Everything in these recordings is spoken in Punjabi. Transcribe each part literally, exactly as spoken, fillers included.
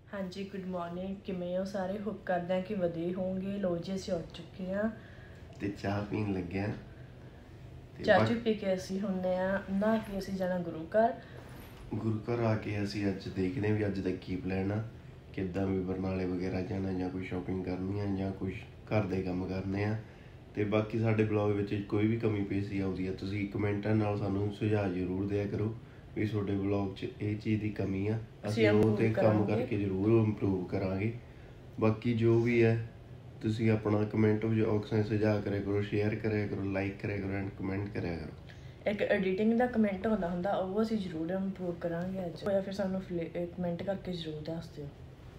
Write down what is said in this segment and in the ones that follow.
हाँ जी, गुड मॉर्निंग। किमें हो सारे? होप करते हैं कि वधिया होंगे। लो जी, असीं उठ चुके हैं ते चाह पीन लगे हैं। चाह चू पी के असीं हुणे आ नहा के असीं जाना गुरु घर। गुरु घर आके असीं अज देखते भी अज तक की प्लान आ, किद्दां भी बरनाले वगैरह जाना जां कोई शॉपिंग करनी है जां कुछ घर दे काम करने आ। ते बाकी साडे ब्लॉग विच कोई भी कमी पेशी आउंदी है तुसीं कमेंटां नाल सानूं सुझाव जरूर दिया करो भी तुहाडे ब्लॉग च इह चीज़ दी कमी आ, असीं ओह ते काम करके जरूर इंप्रूव करांगे। बाकी जो भी है तुसीं अपना कमेंट बॉक्स में सुझाव करिया करो, शेयर करिया करो, लाइक करिया करो एंड कमेंट करिया करो। एक एडिटिंग का कमेंट होंदा हुंदा ਉਹ ਅਸੀਂ ਜ਼ਰੂਰ ਇੰਪਰੂਵ ਕਰਾਂਗੇ ਅੱਜ ਹੋਇਆ ਫਿਰ ਸਾਨੂੰ ਕਮੈਂਟ ਕਰਕੇ ਜ਼ਰੂਰ ਦੱਸ ਦਿਓ।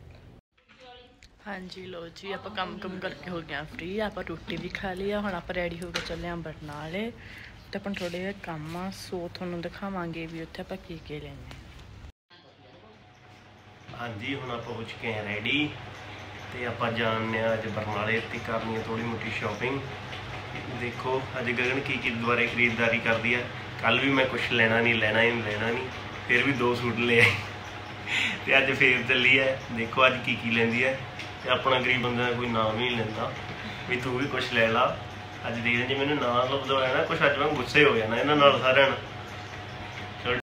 ਹਾਂਜੀ ਲੋ ਜੀ, ਆਪਾਂ ਕੰਮ ਕੰਮ ਕਰਕੇ ਹੋ ਗਿਆ ਫ੍ਰੀ, ਆਪਾਂ ਰੋਟੀ ਵੀ ਖਾ ਲਈ ਆ। ਹੁਣ ਆਪਾਂ ਰੈਡੀ ਹੋ ਕੇ ਚੱਲੇ ਆਂ ਬਰਨਾਲੇ ਤੇ ਆਪਾਂ ਥੋੜੇ ਜਿਹਾ ਕੰਮ ਆ, ਸੋ ਤੁਹਾਨੂੰ ਦਿਖਾਵਾਂਗੇ ਵੀ ਉੱਥੇ ਆਪਾਂ ਕੀ ਕੀ ਲੈਣੇ। ਹਾਂਜੀ ਹੁਣ ਆਪਾਂ ਹੋ ਚੁੱਕੇ ਹਾਂ ਰੈਡੀ ਤੇ ਆਪਾਂ ਜਾਣਦੇ ਆ ਅੱਜ ਬਰਨਾਲੇ ਤੇ ਕਰਨੀ ਹੈ थोड़ी मोटी शॉपिंग। देखो अज गगन की की दोबारा खरीददारी कर दी है। कल भी मैं कुछ लेना नहीं लेना ही लेना नहीं फिर भी दो सूट ले आए तो अज फिर चली है। देखो अज की की लेंदी है तो अपना गरीब बंदा कोई नाम ही नहीं लेंदा भी तू भी कुछ ले ला। अज देख जी मैंने ना लभदा है ना कुछ, अज मैं गुस्से हो जाना इन्हां नाल सारिਆਂ नाल।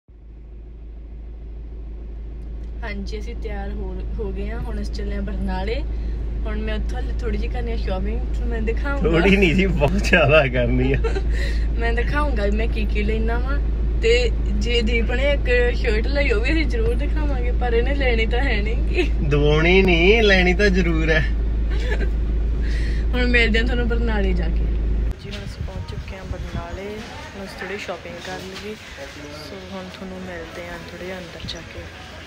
हाँ जी, असीं तैयार हो हो गए हैं, हुण असीं चले बरनाले। ਹੁਣ ਮੈਂ ਉੱਥੋਂ ਥੋੜੀ ਜਿਹੀ ਕਰਨੀ ਹੈ ਸ਼ਾਪਿੰਗ, ਮੈਂ ਦਿਖਾਉਂਗਾ। ਥੋੜੀ ਨਹੀਂ ਜੀ, ਬਹੁਤ ਜ਼ਿਆਦਾ ਕਰਨੀ ਆ। ਮੈਂ ਦਿਖਾਉਂਗਾ ਮੈਂ ਕੀ ਕੀ ਲੈਣਾ ਵਾ ਤੇ ਜੇ ਦੀਪ ਨੇ ਇੱਕ ਸ਼ਰਟ ਲਈ ਉਹ ਵੀ ਅਸੀਂ ਜ਼ਰੂਰ ਦਿਖਾਵਾਂਗੇ, ਪਰ ਇਹਨੇ ਲੈਣੀ ਤਾਂ ਹੈ ਨਹੀਂ। ਦਵਾਉਣੀ ਨਹੀਂ, ਲੈਣੀ ਤਾਂ ਜ਼ਰੂਰ ਹੈ। ਹੁਣ ਮਿਲਦੇ ਹਾਂ ਤੁਹਾਨੂੰ ਬਰਨਾਲੇ ਜਾ ਕੇ। ਜੀ ਹੁਣ ਅਸੀਂ ਪਹੁੰਚ ਚੁੱਕੇ ਹਾਂ ਬਰਨਾਲੇ, ਹੁਣ ਅਸੀਂ ਥੋੜੀ ਸ਼ਾਪਿੰਗ ਕਰ ਲਈ। ਸੋ ਹੁਣ ਤੁਹਾਨੂੰ ਮਿਲਦੇ ਹਾਂ ਥੋੜੇ ਅੰਦਰ ਜਾ ਕੇ।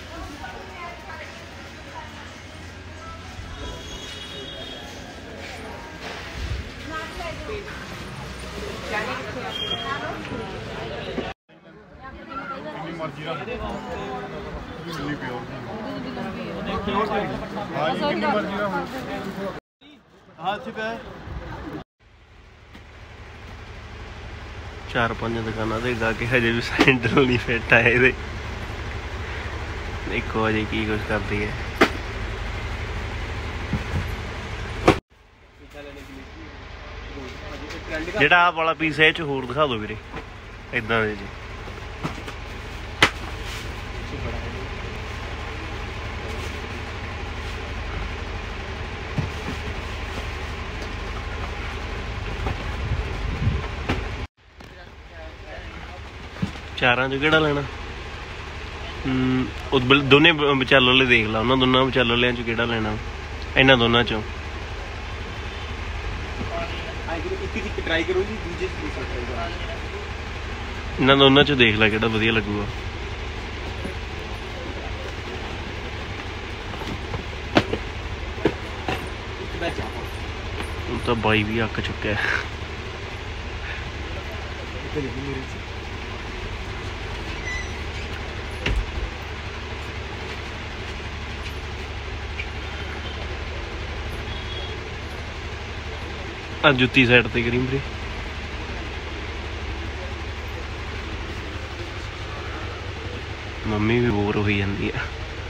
चार पांच दुकाना से गा के हजे भी सैंडल नहीं फिट आए दे। देखो अजे की कुछ करती है। ਜਿਹੜਾ ਆਹ ਵਾਲਾ ਪੀਸ ਹੈ ਇਹ ਚ ਹੋਰ ਦਿਖਾ ਦਿਓ ਵੀਰੇ, ਇਦਾਂ ਦੇ ਜੀ। ਚਾਰਾਂ ਚੋਂ ਕਿਹੜਾ ਲੈਣਾ? ਹਮ ਉਹ ਦੋਨੇ ਵਿਚਾਲੇ ਵਾਲੇ ਦੇਖ ਲਾ, ਉਹਨਾਂ ਦੋਨਾਂ ਵਿਚਾਲੇ ਵਾਲਿਆਂ ਚੋਂ ਕਿਹੜਾ ਲੈਣਾ? ਇਹਨਾਂ ਦੋਨਾਂ ਚੋਂ ट्राई करो जी, दूजे ਇਹਨਾਂ ਦੋਨਾਂ ਚੋਂ ਦੇਖ ਲੈ ਕਿਹੜਾ ਵਧੀਆ ਲੱਗੂਗਾ। ਹੁਣ ਤਾਂ ਬਾਈ ਵੀ ਅੱਕ ਚੁੱਕਿਆ। आ जुत्ती साइड ते करी मेरे। मम्मी भी बोर हो जाती है।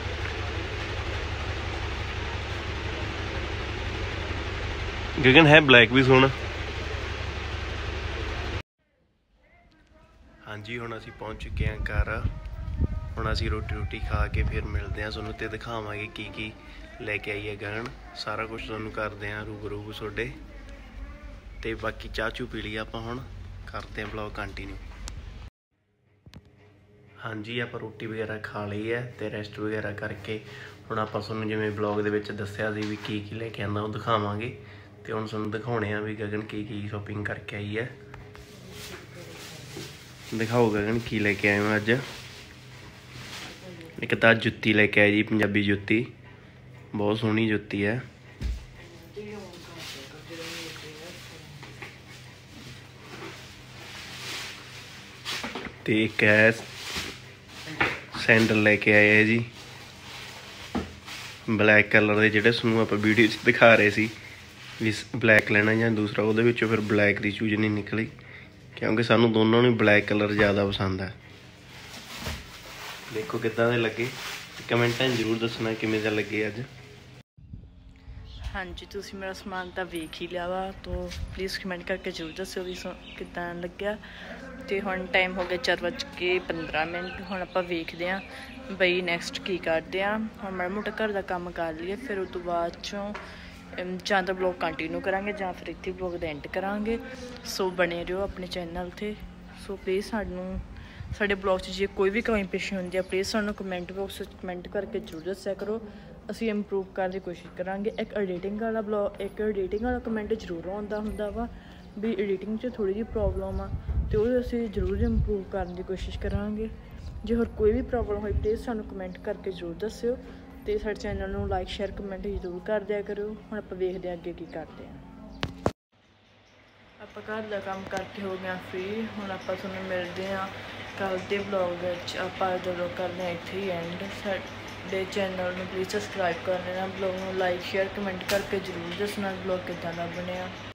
गगन है ब्लैक भी सोहना। हाँ जी हुण असीं पहुंच चुके हैं घर। हुण असीं रोटी रोटी खा के फिर मिलते हैं तुहानूं ते दिखावांगे की की लैके आई है गगन। सारा कुछ तुहानूं करदे आं रूबरू तुहाडे। ते बाकी चाह चू पी ली आपां, हुण करते हैं ब्लॉग कंटिन्यू। हाँ जी आपां रोटी वगैरह खा ली है ते रेस्ट वगैरह करके हुण आपां तुहानूं जिवें ब्लॉग दे विच दस्सिया सी भी की की लैके आंदा ओह दिखावांगे। ते हुण तुहानूं दिखाउणे आ भी गगन की की शॉपिंग करके आई है। दिखाओ गगन की लैके आए हो अज। एक तां जुत्ती लैके आई जी, पंजाबी जुत्ती, बहुत सोहनी जुत्ती है। ते एक है सैंडल लैके आए है जी ब्लैक कलर के, जिहड़े तुहानूं आपां वीडियो च दिखा रहे सी भी ब्लैक लेना जां दूसरा, उहदे विचों फिर ब्लैक दी चूज नहीं निकली क्योंकि सानूं दोनों नूं ब्लैक कलर ज़्यादा पसंद है। देखो किद्दां दे लगे, ਕਮੈਂਟਾਂ 'ਚ ਜ਼ਰੂਰ ਦੱਸਣਾ ਕਿਵੇਂ ਦਾ ਲੱਗੇ ਅੱਜ। ਹਾਂਜੀ ਤੁਸੀਂ ਮੇਰਾ ਸਮਾਨ ਤਾਂ ਵੇਖ ਹੀ ਲਿਆ ਵਾ, ਤਾਂ ਪਲੀਜ਼ ਕਮੈਂਟ ਕਰਕੇ ਜ਼ਰੂਰ ਦੱਸਿਓ ਵੀ ਕਿੱਦਾਂ ਲੱਗਿਆ। ਅਤੇ ਹੁਣ ਟਾਈਮ ਹੋ ਗਿਆ ਚਾਰ ਵੱਜ ਕੇ ਪੰਦਰਾਂ ਮਿੰਟ। ਹੁਣ ਆਪਾਂ ਵੇਖਦੇ ਹਾਂ ਬਈ ਨੈਕਸਟ ਕੀ ਕਰਦੇ ਹਾਂ। ਹੁਣ ਮਾੜਾ ਮੋਟਾ ਘਰ ਦਾ ਕੰਮ ਕਰ ਲਈਏ, ਫਿਰ ਉਸ ਤੋਂ ਬਾਅਦ 'ਚੋਂ ਜਾਂ ਤਾਂ ਬਲੌਗ ਕੰਟੀਨਿਊ ਕਰਾਂਗੇ ਜਾਂ ਫਿਰ ਇੱਥੇ ਬਲੌਗ ਦਾ ਐਂਡ ਕਰਾਂਗੇ। ਸੋ ਬਣੇ ਰਹੋ ਆਪਣੇ ਚੈਨਲ 'ਤੇ। ਸੋ ਪਲੀਜ਼ ਸਾਨੂੰ ਸਾਡੇ ਬਲੌਗ 'ਚ ਜੇ ਕੋਈ ਵੀ ਕਮੀ ਪੇਸ਼ੀ ਹੁੰਦੀ ਆ ਪਲੀਜ਼ ਸਾਨੂੰ ਕਮੈਂਟ ਬਾਕਸ ਵਿੱਚ ਕਮੈਂਟ ਕਰਕੇ ਜ਼ਰੂਰ ਦੱਸਿਆ ਕਰੋ। ਅਸੀਂ ਇੰਪਰੂਵ ਕਰਨ ਦੀ ਕੋਸ਼ਿਸ਼ ਕਰਾਂਗੇ। ਇੱਕ ਐਡੀਟਿੰਗ ਵਾਲਾ ਬਲੌਗ ਇੱਕ ਐਡੀਟਿੰਗ ਵਾਲਾ ਕਮੈਂਟ ਜ਼ਰੂਰ ਆਉਂਦਾ ਹੁੰਦਾ ਵਾ ਵੀ ਐਡੀਟਿੰਗ 'ਚ ਥੋੜ੍ਹੀ ਜਿਹੀ ਪ੍ਰੋਬਲਮ ਆ, ਅਤੇ ਉਹ ਅਸੀਂ ਜ਼ਰੂਰ ਇੰਪਰੂਵ ਕਰਨ ਦੀ ਕੋਸ਼ਿਸ਼ ਕਰਾਂਗੇ। ਜੇ ਹੋਰ ਕੋਈ ਵੀ ਪ੍ਰੋਬਲਮ ਹੋਈ ਪਲੀਜ਼ ਸਾਨੂੰ ਕਮੈਂਟ ਕਰਕੇ ਜ਼ਰੂਰ ਦੱਸਿਓ, ਅਤੇ ਸਾਡੇ ਚੈਨਲ ਨੂੰ ਲਾਈਕ ਸ਼ੇਅਰ ਕਮੈਂਟ ਜ਼ਰੂਰ ਕਰ ਦਿਆ ਕਰੋ। ਹੁਣ ਆਪਾਂ ਵੇਖਦੇ ਹਾਂ ਅੱਗੇ ਕੀ ਕਰਦੇ ਹਾਂ। ਆਪਾਂ ਘਰ ਦਾ ਕੰਮ ਕਰਕੇ ਹੋ ਗਏ ਫ੍ਰੀ। ਹੁਣ ਆਪਾਂ ਤੁਹਾਨੂੰ ਮਿਲਦੇ ਹਾਂ ਕੱਲ੍ਹ ਦੇ ਬਲੌਗ ਵਿੱਚ। ਆਪਾਂ ਜਦੋਂ ਕਰਦੇ ਹਾਂ ਇੱਥੇ ਹੀ ਐਂਡ। ਸਾਡੇ ਚੈਨਲ ਨੂੰ ਪਲੀਜ਼ ਸਬਸਕ੍ਰਾਈਬ ਕਰ ਲੈਣਾ, ਬਲੌਗ ਨੂੰ ਲਾਈਕ ਸ਼ੇਅਰ ਕਮੈਂਟ ਕਰਕੇ ਜ਼ਰੂਰ ਦੱਸਣਾ ਬਲੌਗ ਕਿੱਦਾਂ ਦਾ ਬਣਿਆ।